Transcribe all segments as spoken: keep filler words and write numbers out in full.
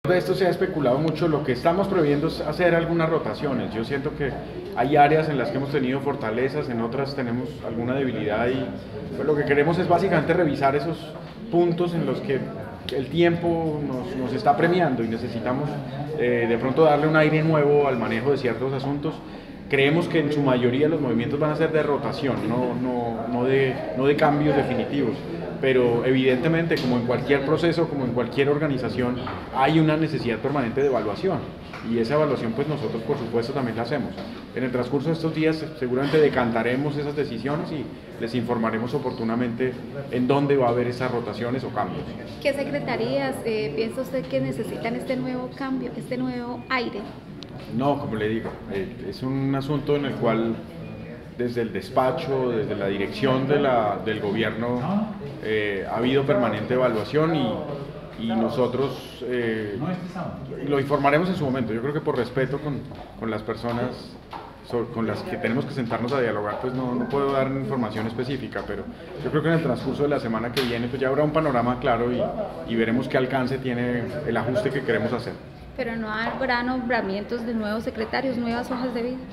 De esto se ha especulado mucho. Lo que estamos previendo es hacer algunas rotaciones. Yo siento que hay áreas en las que hemos tenido fortalezas, en otras tenemos alguna debilidad, y pues lo que queremos es básicamente revisar esos puntos en los que el tiempo nos, nos está premiando y necesitamos eh, de pronto darle un aire nuevo al manejo de ciertos asuntos. Creemos que en su mayoría los movimientos van a ser de rotación, no, no, no, de, no de cambios definitivos, pero evidentemente, como en cualquier proceso, como en cualquier organización, hay una necesidad permanente de evaluación, y esa evaluación pues nosotros por supuesto también la hacemos. En el transcurso de estos días seguramente decantaremos esas decisiones y les informaremos oportunamente en dónde va a haber esas rotaciones o cambios. ¿Qué secretarías eh, piensa usted que necesitan este nuevo cambio, este nuevo aire? No, como le digo, eh, es un asunto en el cual desde el despacho, desde la dirección de la, del gobierno, eh, ha habido permanente evaluación, y, y nosotros eh, lo informaremos en su momento. Yo creo que por respeto con, con las personas so, con las que tenemos que sentarnos a dialogar, pues no, no puedo dar información específica, pero yo creo que en el transcurso de la semana que viene pues ya habrá un panorama claro, y, y veremos qué alcance tiene el ajuste que queremos hacer. Pero no habrá nombramientos de nuevos secretarios, nuevas hojas de vida.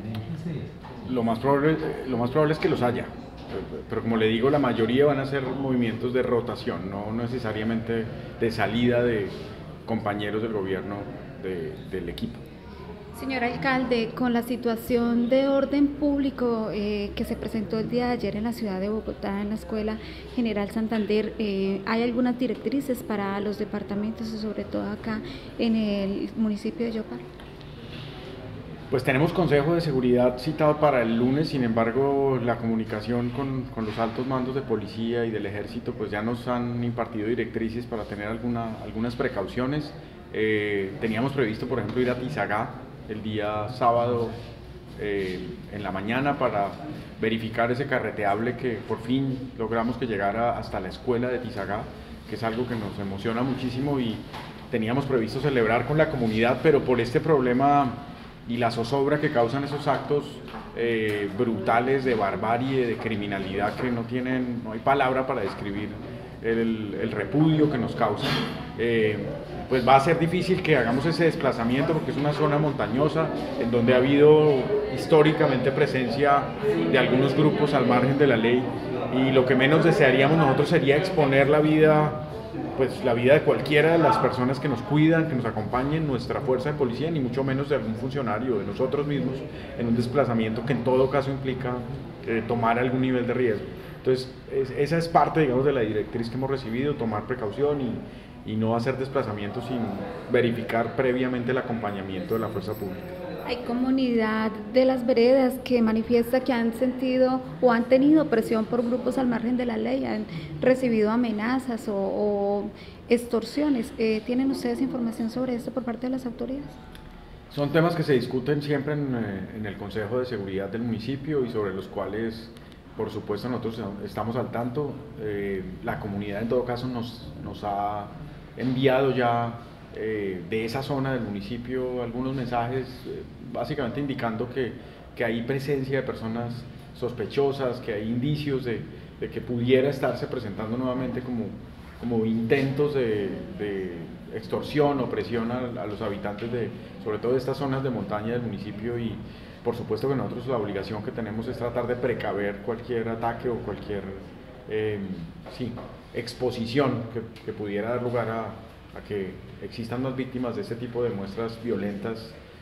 Lo más probable, lo más probable es que los haya, pero como le digo, la mayoría van a ser movimientos de rotación, no necesariamente de salida de compañeros del gobierno de, del equipo. Señor alcalde, con la situación de orden público eh, que se presentó el día de ayer en la ciudad de Bogotá, en la Escuela General Santander, eh, ¿hay algunas directrices para los departamentos y sobre todo acá en el municipio de Yopal? Pues tenemos consejo de seguridad citado para el lunes. Sin embargo, la comunicación con, con los altos mandos de policía y del ejército pues ya nos han impartido directrices para tener alguna, algunas precauciones. Eh, teníamos previsto, por ejemplo, ir a Tizagá el día sábado eh, en la mañana para verificar ese carreteable que por fin logramos que llegara hasta la escuela de Tizagá, que es algo que nos emociona muchísimo, y teníamos previsto celebrar con la comunidad, pero por este problema y la zozobra que causan esos actos eh, brutales de barbarie, de criminalidad, que no tienen, no hay palabra para describir el, el repudio que nos causan, eh, pues va a ser difícil que hagamos ese desplazamiento, porque es una zona montañosa en donde ha habido históricamente presencia de algunos grupos al margen de la ley, y lo que menos desearíamos nosotros sería exponer la vida pues la vida de cualquiera de las personas que nos cuidan, que nos acompañen, nuestra fuerza de policía, ni mucho menos de algún funcionario, de nosotros mismos, en un desplazamiento que en todo caso implica eh, tomar algún nivel de riesgo. Entonces, es, esa es parte, digamos, de la directriz que hemos recibido: tomar precaución y, y no hacer desplazamientos sin verificar previamente el acompañamiento de la fuerza pública. Hay comunidad de las veredas que manifiesta que han sentido o han tenido presión por grupos al margen de la ley, han recibido amenazas o, o extorsiones. Eh, ¿Tienen ustedes información sobre esto por parte de las autoridades? Son temas que se discuten siempre en, en el Consejo de Seguridad del municipio, y sobre los cuales, por supuesto, nosotros estamos al tanto. Eh, la comunidad en todo caso nos, nos ha enviado ya Eh, de esa zona del municipio algunos mensajes, eh, básicamente indicando que, que hay presencia de personas sospechosas, que hay indicios de, de que pudiera estarse presentando nuevamente como, como intentos de, de extorsión o presión a, a los habitantes de, sobre todo de estas zonas de montaña del municipio, y por supuesto que nosotros la obligación que tenemos es tratar de precaver cualquier ataque o cualquier eh, sí, exposición que, que pudiera dar lugar a a que existan más víctimas de este tipo de muestras violentas,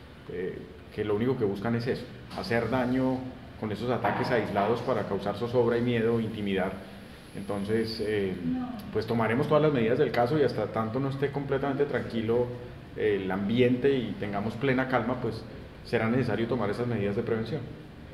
eh, que lo único que buscan es eso, hacer daño con esos ataques aislados para causar zozobra y miedo, intimidar. Entonces, eh, pues tomaremos todas las medidas del caso, y hasta tanto no esté completamente tranquilo eh, el ambiente y tengamos plena calma, pues será necesario tomar esas medidas de prevención.